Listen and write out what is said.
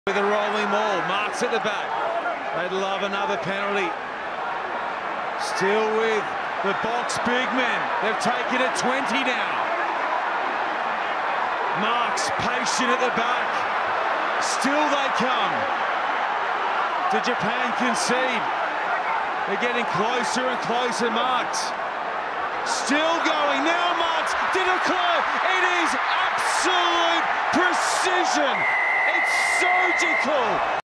With a rolling maul, Marks at the back. They'd love another penalty. Still with the box big men. They've taken it 20 now. Marks patient at the back. Still they come. Did Japan concede? They're getting closer and closer, Marks. Still going, now Marks did a curl. It is absolute precision. It's surgical.